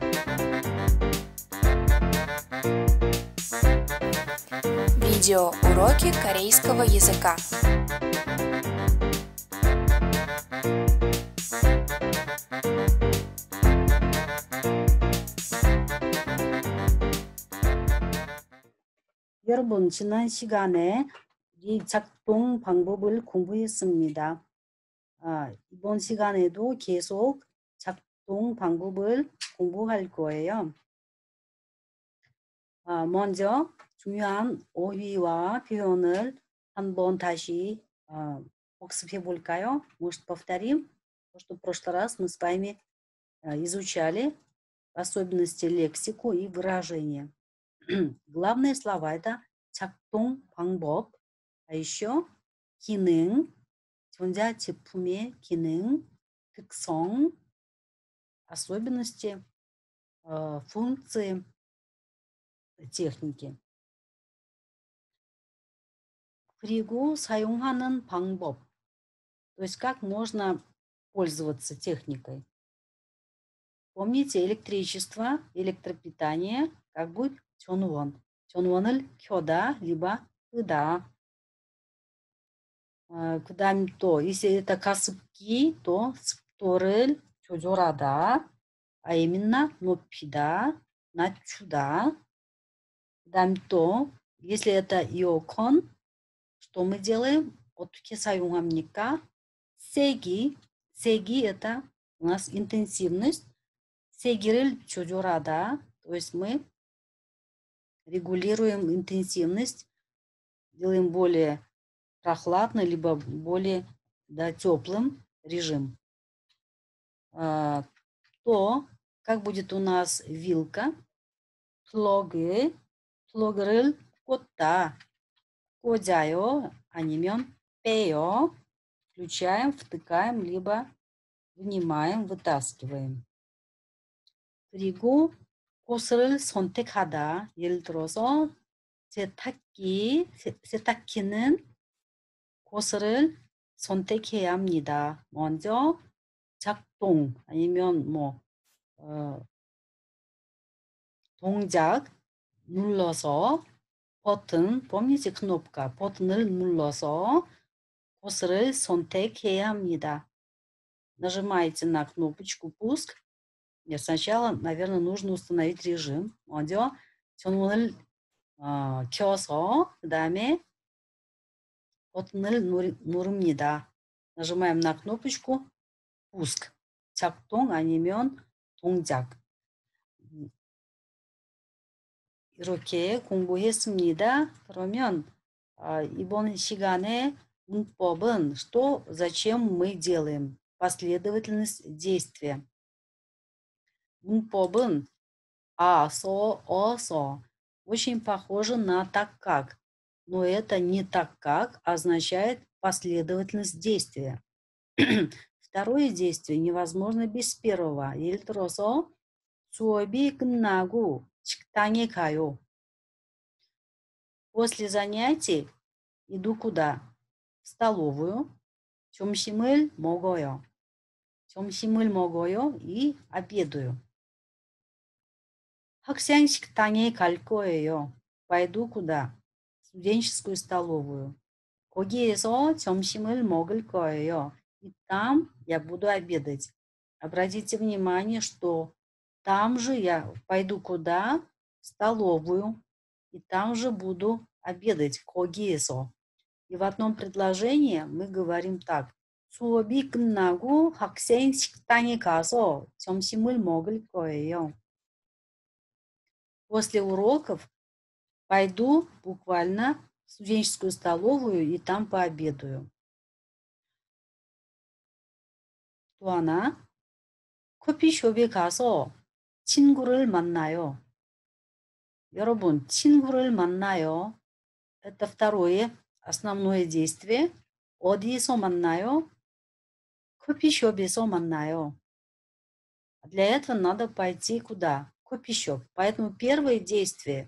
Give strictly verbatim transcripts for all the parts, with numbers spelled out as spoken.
Видеоуроки корейского языка. 여러분, 지난 시간에 이 작동 방법을 공부했습니다. 아, 이번 시간에도 계속 작동 방법을 공부할 거예요. 아, 먼저 중요한 어휘와 표현을 한번 다시 아, 복습해 볼까요? Может, повторим? То, что в прошлый раз мы с вами изучали особенности лексику и выражения. Главные слова это 작동 방법, а еще 기능, 전자제품의 기능, 특성, особенности, э, функции техники. 그리고 사용하는 방법, то есть как можно пользоваться техникой. Помните, электричество, электропитание, как будет 전원. 전원을 켜다, либо 끄다. 그 다음 또, если это 가습기, то 습도를 조절하다, а именно 높이다, 낮추다. 그 다음 또, если это 에어컨, что мы делаем? 어떻게 사용합니까? 세기, 세기 это у нас интенсивность, 세기를 조절하다, то есть мы регулируем интенсивность, делаем более прохладный, либо более да, теплым режим. А, то, как будет у нас вилка, 플러그, 플러그를 꽂다, 꽂아요, 아니면 빼요, включаем, втыкаем, либо вынимаем, вытаскиваем. 그리고 곳을 선택하다, 예를 들어서 세탁기, 세탁기는 곳을 선택해야 합니다. 먼저 작동 아니면 뭐 어, 동작 눌러서 버튼, помните кнопка, 버튼을 눌러서 곳을 선택해야 합니다. Нажимаете на кнопочку пуск. Нет, сначала, наверное, нужно установить режим. 먼저 전원을 어, 켜서 그 다음에 버튼을 누릅니다. нажимаем на кнопочку пуск. 작동 아니면 동작. 이렇게 공부했습니다. 그러면 아, 이번 시간에 문법은 что, зачем мы делаем? Последовательность действия. 문법은 а, со, о, со. Очень похоже на так как. Но это не так как означает последовательность действия. Второе действие невозможно без первого. 예를 들어서 수업이 끝나고 식당에 가요. После занятий иду куда? В столовую. 점심을 먹어요. 점심을 먹어요 и обедаю. 학생 식당에 갈 거예요. Пойду куда? В студенческую столовую. 거기에서 점심을 먹을 거예요. И там я буду обедать. Обратите внимание, что там же я пойду куда? В столовую. И там же буду обедать. 거기에서. И в одном предложении мы говорим так. 수업이 끝나고 학생 식당에 가서 점심을 먹을 거예요. После уроков пойду буквально в студенческую столовую и там пообедаю. 또 하나, 커피숍에 가서 친구를 만나요. 여러분, 친구를 만나요. Это второе, основное действие. 어디서 만나요? 커피숍에서 만나요. Для этого надо пойти куда? 커피숍. Поэтому первое действие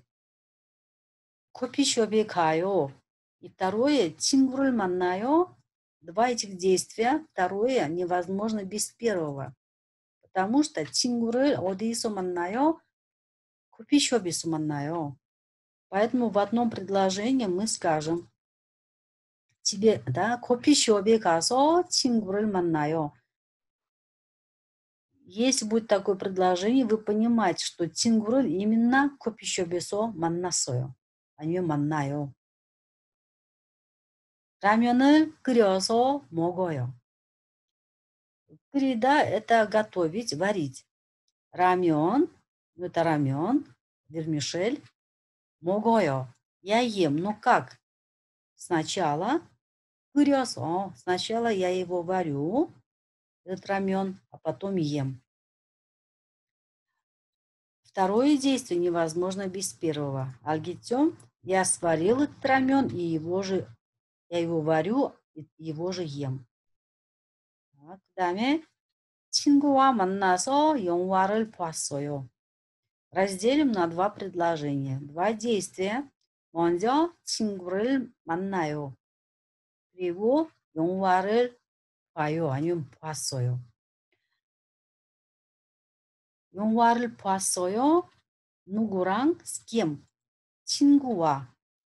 커피숍에 가요. И второе, 친구를 만나요. Два этих действия. Второе невозможно без первого. потому что 친구를 어디서 만나요? 커피숍에서 만나요. Поэтому в одном предложении мы скажем тебе, да, 커피숍에 가서 친구를 만나요. Если будет такое предложение, вы понимаете, что 친구를 именно 커피숍에서 만났어요. 아니면 만나요. 라면을 끓여서 먹어요. 끓이다 – это готовить, варить. 라면 – это рамен, вермишель. 먹어요. Я ем. Ну как? Сначала 끓여서. Сначала я его варю, этот рамен, а потом ем. Второе действие невозможно без первого. 알겠죠? Я сварил этот рамен, и его же, я его варю, и его же ем. 그 다음에 친구와 만나서 영화를 봤어요. Разделим на два предложения. Два действия. 먼저 친구를 만나요. 그리고 영화를 봐요. 아니면 봤어요. 영화를 봤어요. 누구랑? С кем? 친구와.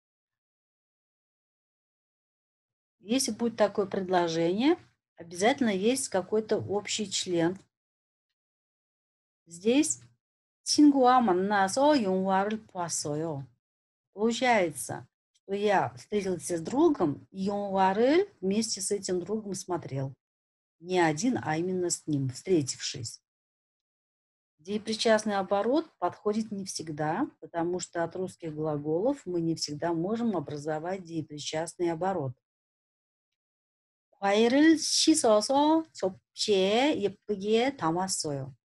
Если будет такое предложение, обязательно есть какой-то общий член. Здесь 친구와 만나서 영화를 봤어요. Получается, что я встретился с другом, и 영화를 вместе с этим другом смотрел. Не один, а именно с ним, встретившись. Деепричастный оборот подходит не всегда, потому что от русских глаголов мы не всегда можем образовать деепричастный оборот. 과일을 씻어서 접시에 예쁘게 담았어요.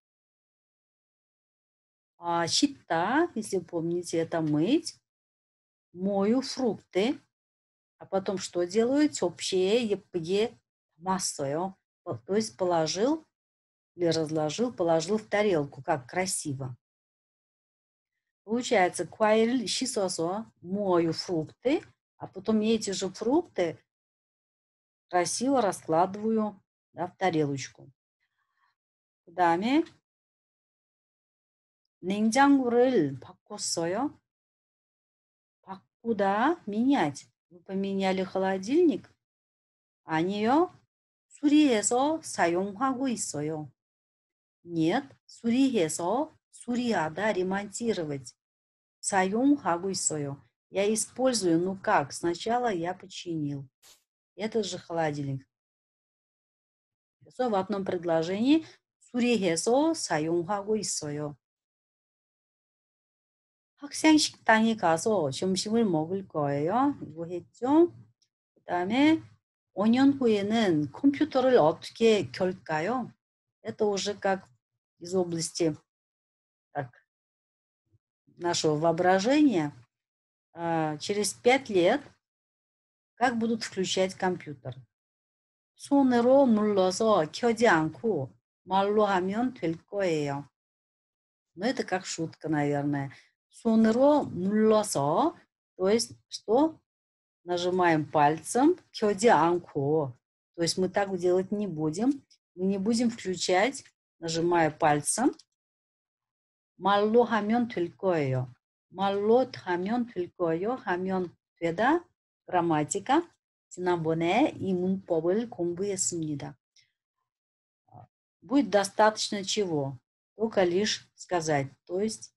А, 씻다, если помните, это мыть. Мою фрукты. А потом что делаю? 접시에 예쁘게 담았어요. То есть положил или разложил, положил в тарелку, как красиво. Получается, 과일을 씻어서 мою фрукты, а потом я эти же фрукты красиво раскладываю, да, в тарелочку. 그 다음에 냉장고를 바꿨어요. 바꾸다, менять. Вы поменяли холодильник? 아니요. 수리해서 사용하고 있어요. Нет. 수리해서, 수리하다, ремонтировать. 사용하고 있어요. Я использую, ну как? Сначала я починил. Это же холодильник. 그래서 в одном предложении 수리해서 사용하고 있어요. 학생 식당에 가서 점심을 먹을 거예요. 이거 했죠? 그 다음에 오 년 후에는 컴퓨터를 어떻게 켤까요? Это уже как из области так, нашего воображения. А, через пять лет как будут включать компьютер? 손으로 눌러서 켜지 않고 말로 하면 될 거예요. Но это как шутка, наверное. 손으로 눌러서, то есть что? Нажимаем пальцем, 켜지 않고. То есть мы так делать не будем. Мы не будем включать, нажимая пальцем. 말로 하면 될 거예요. 말로 하면 될 거예요. 하면 되다. грамматика. 지난번에 이 문법을 공부했습니다. Будет достаточно чего? Только лишь сказать. То есть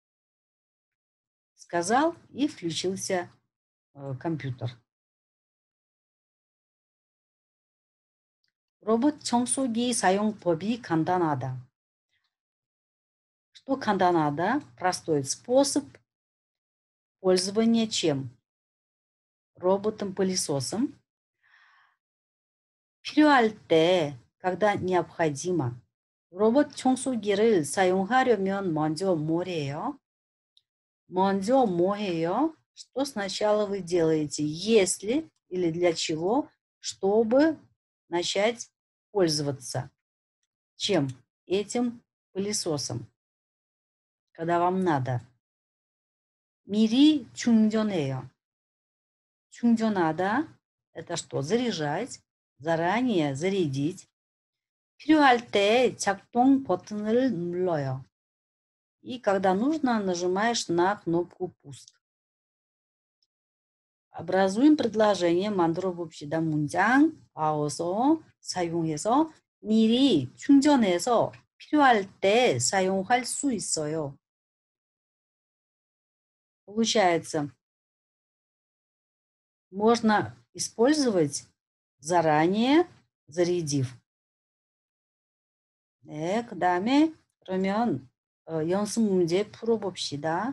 сказал и включился э, компьютер. 로봇 청소기 사용법이 간단하다. Что 간단하다? Простой способ пользования чем? Роботом-пылесосом. 필요할 때, когда необходимо. 로봇 청소기를 사용하려면 먼저 뭘 해요? 먼저 뭐 해요? Что сначала вы делаете? Если или для чего? Чтобы начать пользоваться. Чем? Этим пылесосом. Когда вам надо. 미리 충전해요. 충전하다 – это что? Заряжать. Заранее зарядить. 필요할 때 작동 버튼을 눌러요. И когда нужно, нажимаешь на кнопку пуск. образуем предложение 만들어 봅시다. 문장 아어서 사용해서 미리 충전해서 필요할 때 사용할 수 있어요. Получается, можно использовать заранее, зарядив. 네, 그 다음에 그러면 어, 연습 문제 풀어봅시다.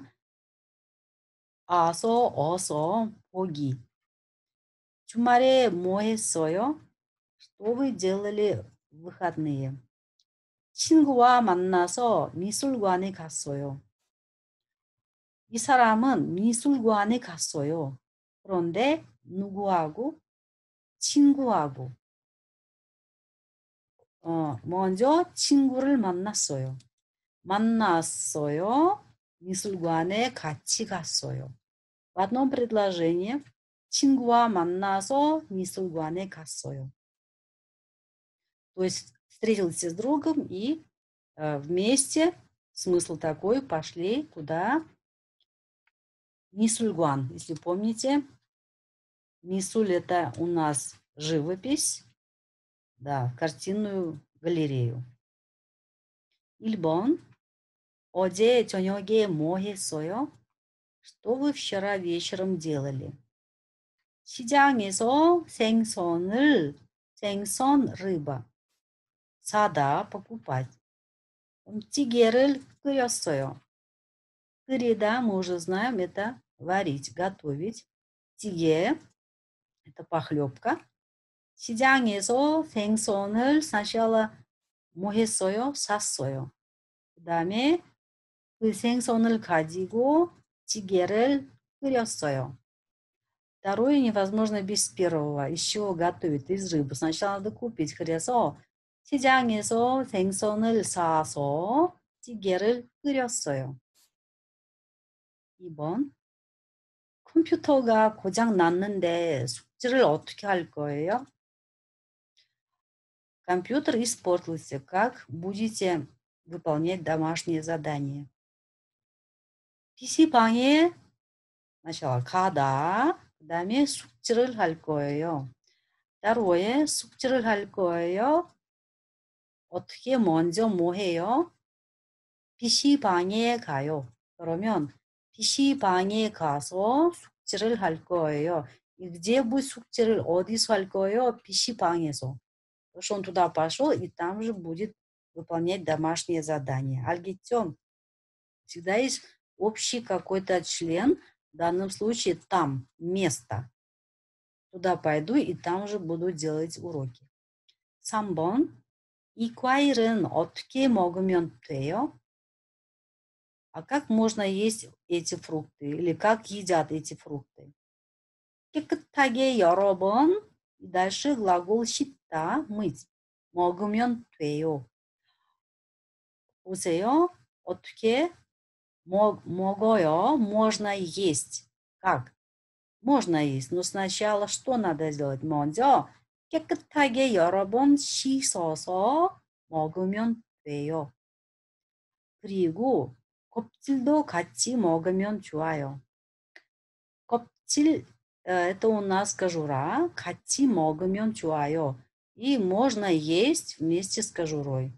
아서, 어서, 보기. 주말에 뭐 했어요? Что вы делали в выходные? 친구와 만나서 미술관에 갔어요. 이 사람은 미술관에 갔어요. 그런데 누구하고? 친구하고. 어, 먼저 친구를 만났어요. 만났어요. 미술관에 같이 갔어요. В одном предложении 친구와 만나서 미술관에 갔어요. То есть встретился с другом и э, вместе, смысл такой, пошли куда? Мисульгуан, если помните. Мисуль это у нас живопись, да, картинную галерею. 일 번. 어제 저녁에 뭐 했어요? Что вы вчера вечером делали? 시장에서 생선을, 생선, рыба. 사다, покупать. 찌개를 끓였어요. 끓이다, мы уже знаем, это варить, готовить. 찌개, это похлебка. 시장에서 생선을 сначала 뭐 했어요? 샀어요. 그 다음에 그 생선을 가지고 찌개를 끓였어요. Второе невозможно без первого. Из чего готовить? Из рыбы. Сначала надо купить. 그래서 시장에서 생선을 사서 찌개를 끓였어요. 이 번. 컴퓨터가 고장 났는데 숙제를 어떻게 할 거예요? Компьютер испортился. Как будете выполнять домашние задания? 피시방에 сначала 가다, 그 다음에 숙제를 할 거예요. Второе, 숙제를 할 거예요. 어떻게 먼저 뭐 해요? 피시방에 가요. 그러면 피시방에 가서 숙제를 할 거예요. И где будет 숙제를 어디서 할 거예요? 피시방에서. Потому что он туда пошел и там же будет выполнять домашнее задание. 알겠죠? Всегда есть общий какой-то член, в данном случае там, место. Туда пойду и там же буду делать уроки. 삼 번. 이 과일은 어떻게 먹으면 돼요? А как можно есть эти фрукты? Или как едят эти фрукты? 깨끗하게 여러 번. И дальше глагол 씻다, мыть. 먹으면 돼요. 보세요. 어떻게 먹, 먹어요? Можно есть. Как? Можно есть. Но сначала что надо сделать? 먼저 깨끗하게 여러 번 씻어서 먹으면 돼요. 그리고 껍질도 같이 먹으면 좋아요. 껍질, это у нас кожура. 같이 먹으면 좋아요. И можно есть вместе с кожурой.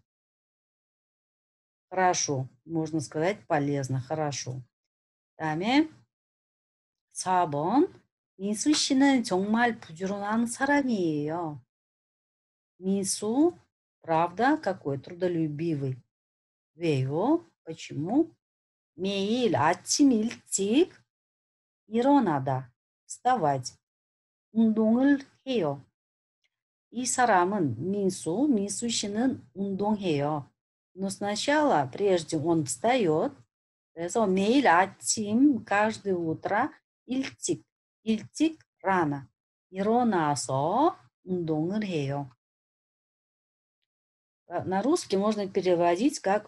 Хорошо. Можно сказать полезно. Хорошо. 다음에 사 번. 민수 씨는 정말 부지런한 사람이에요. 민수, правда, какой? Трудолюбивый. 왜요? почему? 매일 아침 일찍 일어나다. вставать. 운동을 해요. 이 사람은 민수, 민수 씨는 운동해요. Но сначала, прежде он встает, 그래서 매일 아침, каждое утро 일찍, 일찍 рано 일어나서 운동을 해요. На русский можно переводить как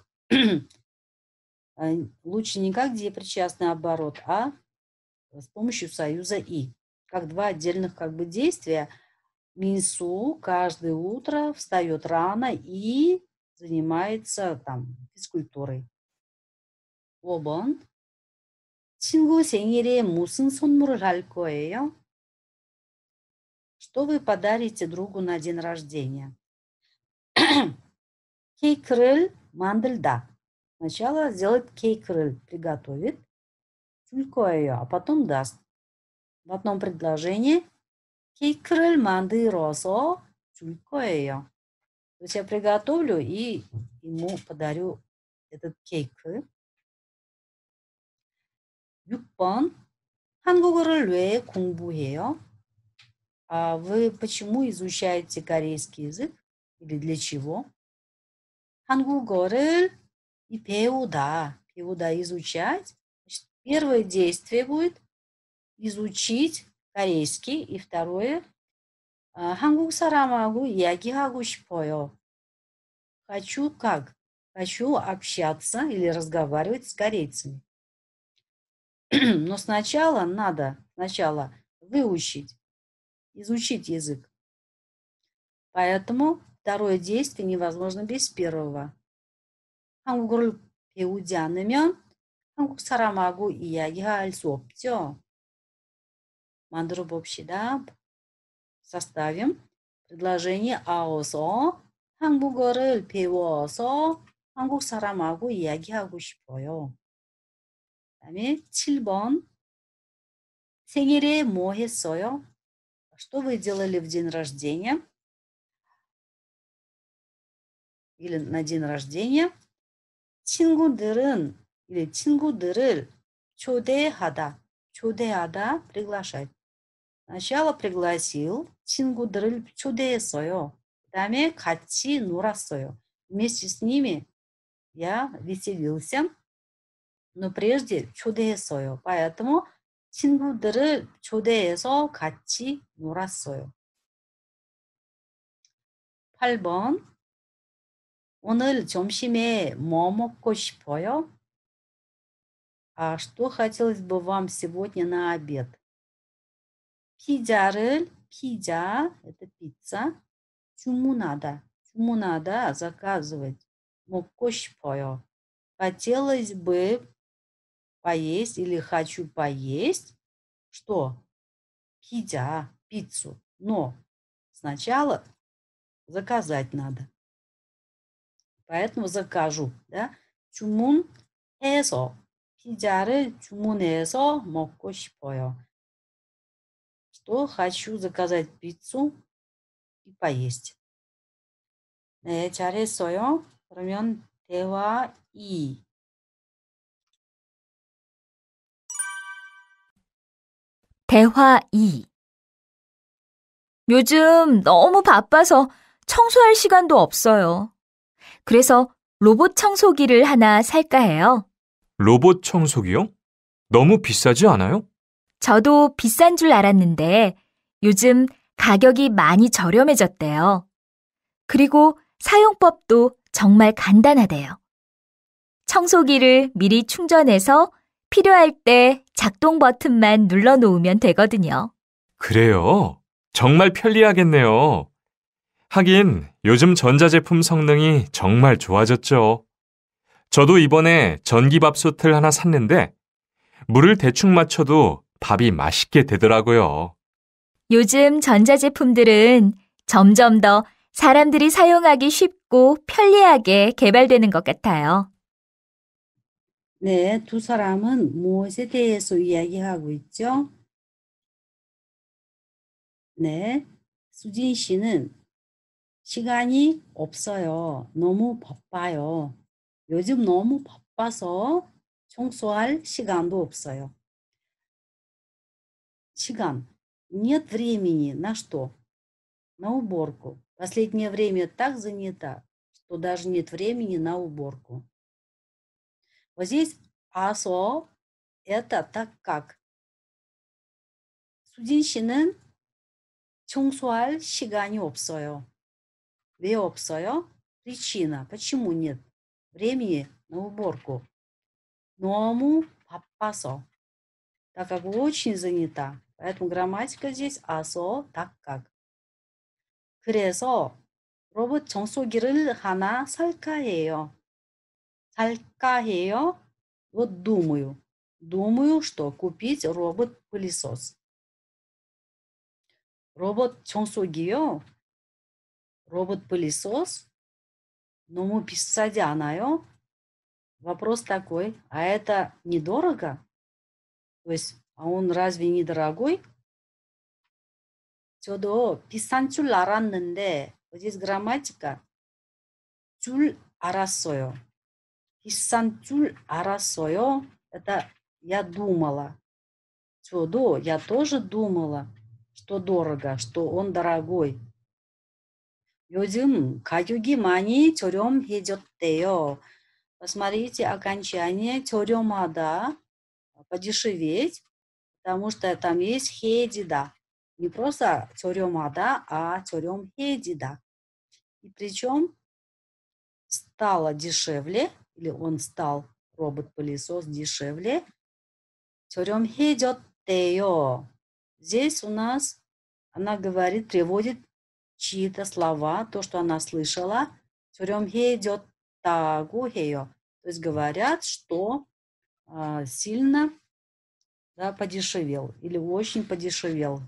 лучше не как депричастный оборот, а с помощью союза «и». Как два отдельных как бы действия, Минсу каждое утро встает рано и занимается там физкультурой. 오 번. 친구 생일에 무슨 선물을 할 거예요? Что вы подарите другу на день рождения? 케이크를 만들다. Сначала сделает 케이크를, приготовит, 줄 거예요, а потом даст. В одном предложении 케이크를 만들어서 줄 거예요. То есть я приготовлю и ему подарю этот 케이크. 육 번. 한국어를 왜 공부해요? А вы почему изучаете корейский язык? Или для чего? 한국어를 и 배우다. 배우다 изучать. Значит, первое действие будет изучить корейский. И второе, 한국 사람하고 이야기하고 싶어요. Хочу как? Хочу общаться или разговаривать с корейцами. Но сначала надо сначала выучить, изучить язык. Поэтому второе действие невозможно без первого. 한국어를 배우지 않으면 한국 사람하고 이야기할 수 없죠. 만들어 봅시다. составим предложение 아어서 한국어를 배워서 한국 사람하고 이야기하고 싶어요. 그다음에 칠 번. 생일에 뭐 했어요? Что вы делали в день рождения? Или на день рождения? 친구들은 или 친구들을 초대하다. 초대하다, приглашать. Сначала пригласил, 친구들을 초대했어요. 그다음에 같이 놀았어요. Вместе с ними я веселился, но прежде 초대했어요. поэтому 친구들을 초대해서 같이 놀았어요. 팔 번. 오늘 점심에 뭐 먹고 싶어요? А что хотелось бы вам сегодня на обед? 피자를, 피자, это пицца, 주문하다, 주문하다, заказывать, 먹고 싶어요. Хотелось бы поесть или хочу поесть, что? Пицца, пиццу, но сначала заказать надо. Поэтому закажу, да? 주문해서, 피자를 주문해서 먹고 싶어요. Что хочу заказать пиццу и поесть. 네, 잘했어요. 그러면 대화 이. 대화 이. 요즘 너무 바빠서 청소할 시간도 없어요. 그래서 로봇 청소기를 하나 살까 해요. 로봇 청소기요? 너무 비싸지 않아요? 저도 비싼 줄 알았는데 요즘 가격이 많이 저렴해졌대요. 그리고 사용법도 정말 간단하대요. 청소기를 미리 충전해서 필요할 때 작동 버튼만 눌러놓으면 되거든요. 그래요? 정말 편리하겠네요. 하긴 요즘 전자제품 성능이 정말 좋아졌죠. 저도 이번에 전기밥솥을 하나 샀는데 물을 대충 맞춰도 밥이 맛있게 되더라고요. 요즘 전자제품들은 점점 더 사람들이 사용하기 쉽고 편리하게 개발되는 것 같아요. 네, 두 사람은 무엇에 대해서 이야기하고 있죠? 네, 수진 씨는 시간이 없어요. 너무 바빠요. 요즘 너무 바빠서 청소할 시간도 없어요. 시간. Нет времени на что? На уборку. Последнее время так занята, что даже нет времени на уборку. Вот здесь асо это так как. 수진 씨는 청소할 시간이 없어요. 왜 없어요? Причина. Почему нет времени на уборку? 너무 바빠서. Так как очень занята. Поэтому грамматика здесь асо так как. 그래서 로봇 청소기를 하나 살까 해요. 살까 해요? Вот думаю. Думаю, что купить робот-пылесос. робот 청소기요? робот-пылесос? 너무 비싸지 않아요? Вопрос такой, а это недорого? То есть, а он разве не дорогой? 저도 비싼 줄 알았는데, здесь грамматика 줄 알았어요. 비싼 줄 알았어요. Это я думала. 저도, я тоже думала, что дорого, что он дорогой. 요즘 가격이 많이 저렴해졌대요. Посмотрите окончание 저렴하다, подешеветь, потому что там есть хедида. Не просто 저렴하다, а 저렴해지다. И причем стало дешевле, или он стал, робот-пылесос, дешевле. 저렴해졌대요. Здесь у нас она говорит, приводит чьи-то слова, то, что она слышала. 저렴해졌다고 해요. То есть говорят, что а, сильно, да, подешевел или очень подешевел.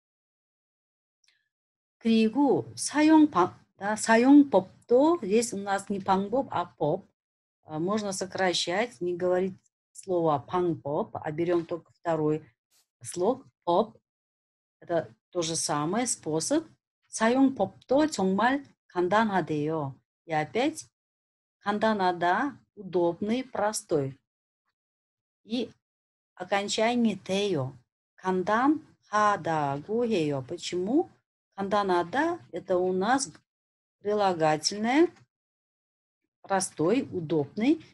그리고 사용 방, да, 사용법도 здесь у нас не 방법, а 법. А, можно сокращать, не говорить слово 방법, а берем только второй слог 법. Это то же самое, способ. 사용법도 정말 간단하대요. И опять 간단하다, удобный, простой. И окончание те요. 간단하다고 해요. Почему? 간단하다 – это у нас прилагательное, простой, удобный.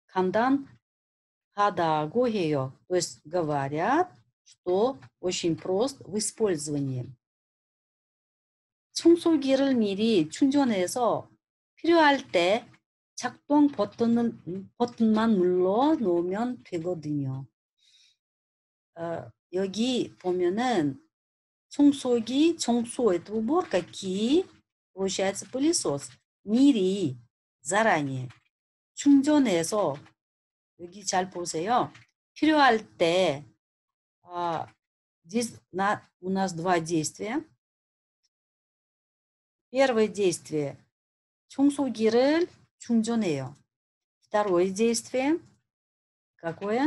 간단하다고 해요. То есть говорят, что очень прост в использовании. 청소기를 미리 충전해서 필요할 때 작동 버튼을, 버튼만 눌러 놓으면 되거든요. 어, 여기 보면은 청소기, 청소, это уборка, 기, получается пылесос. 미리, заранее. 충전해서, 여기 잘 보세요. 필요할 때, а, здесь на, у нас два действия. Первое действие. 청소기를 충전해요. Второе действие. Какое?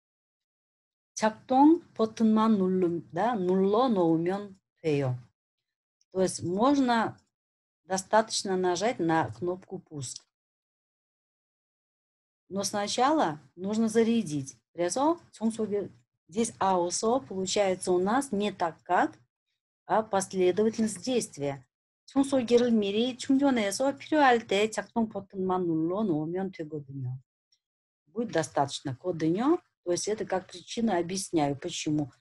작동 버튼만 눌러, да, 눌러 놓으면 돼요. То есть можно достаточно нажать на кнопку пуск. Но сначала нужно зарядить. 그래서 청소기 здесь аусо получается у нас не так как, а последовательность действия. 청소기를 미리 충전해서 필요할 때 작동 버튼만 눌러 놓으면 되거든요. Будет достаточно 거든요. То есть это как причину объясняю, почему.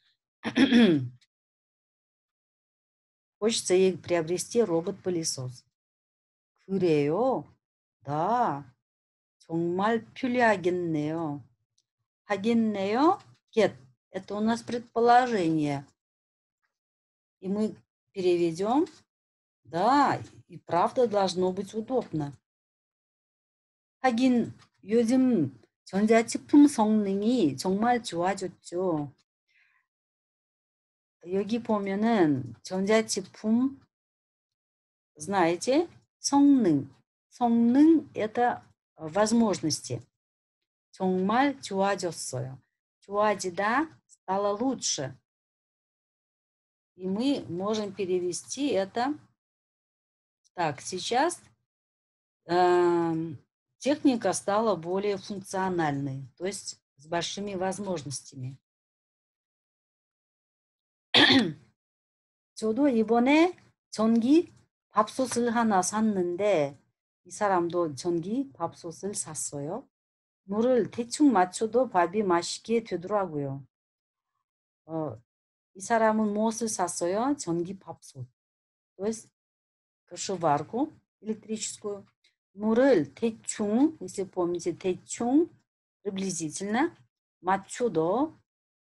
Хочется ей приобрести робот-пылесос. 그래요? Да. 정말 편리하겠네요. 하겠네요? Get. Это у нас предположение. И мы переведем. Да, и правда должно быть удобно. 하긴 요즘 전자제품 성능이 정말 좋아졌죠. 여기 보면은 전자제품, знаете, 성능. 성능 – это возможности. 정말 좋아졌어요. 좋아지다 стало лучше. И мы можем перевести это так. Сейчас э, техника стала более функциональной, то есть с большими возможностями. 저도 이번에 전기 밥솥을 하나 샀는데 이 사람도 전기 밥솥을 샀어요. 물을 대충 맞춰도 밥이 맛있게 되더라고요. 어, 이 사람은 무엇을 샀어요? 전기 밥솥. То есть кашеварку электрическую. 물을 대충, если помните, 대충, приблизительно, 맞춰도,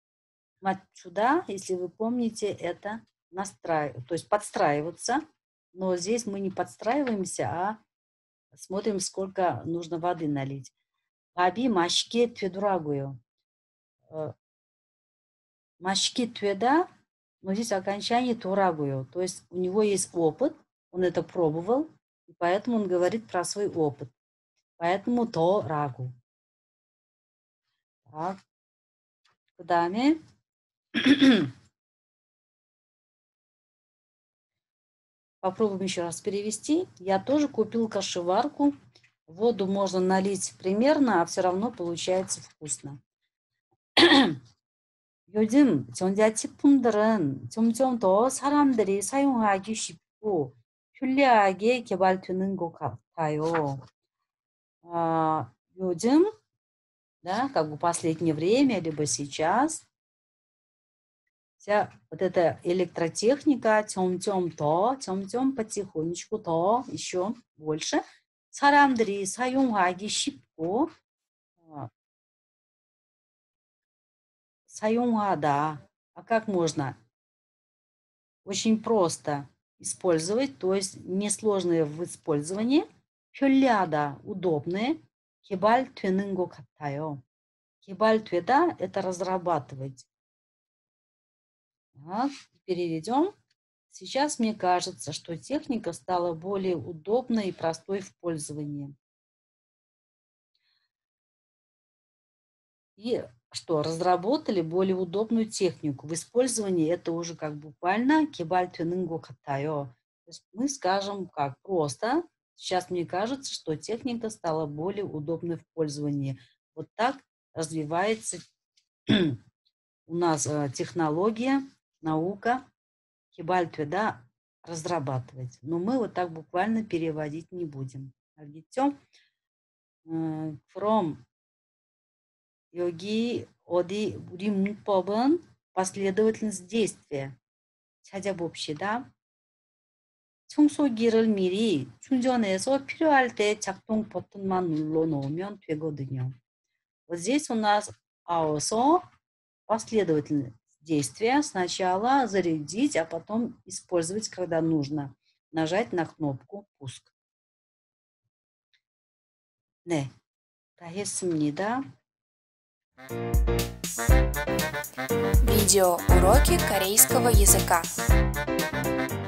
맞추다, если вы помните, это настраивать, то есть подстраиваться, но здесь мы не подстраиваемся, а смотрим, сколько нужно воды налить. Баби машке тведурагую. Машки тведа, но здесь окончание турагую. То есть у него есть опыт, он это пробовал, и поэтому он говорит про свой опыт. Поэтому то рагу. Так. 그다음에 попробуем еще раз перевести. Я тоже купил кашеварку. Воду можно налить примерно, а все равно получается вкусно. 요즘 전자제품들은 점점 더 사람들이 사용하기 쉽고 편리하게 개발되는 것 같아요. А, 요즘, да, как бы последнее время, либо сейчас, вся вот эта электротехника, 점점 더, 점점 потихонечку, 더, еще больше, 사람들이 사용하기 쉽고, а, 사용하다. А как можно? Очень просто использовать, то есть несложные в использовании. 편리하다, удобные. 개발되는 것 같아요. 개발되다 – это разрабатывать. Так, переведем. Сейчас мне кажется, что техника стала более удобной и простой в пользовании. И что, разработали более удобную технику. В использовании это уже как буквально 개발되는 것 같아요. То есть мы скажем как просто. Сейчас мне кажется, что техника стала более удобной в пользовании. Вот так развивается у нас технология, наука, 개발되다, разрабатывать. Но мы вот так буквально переводить не будем. 알겠죠? From 여기 어디 우리 문법은 последовательность действия. 찾아봅시다. 청소기를 미리 충전해서 필요할 때 작동 버튼만 눌러 놓으면 되거든요. Вот здесь у нас also последовательность действия. Сначала зарядить, а потом использовать, когда нужно. Нажать на кнопку пуск. 네, 다 했습니다. Видео уроки корейского языка.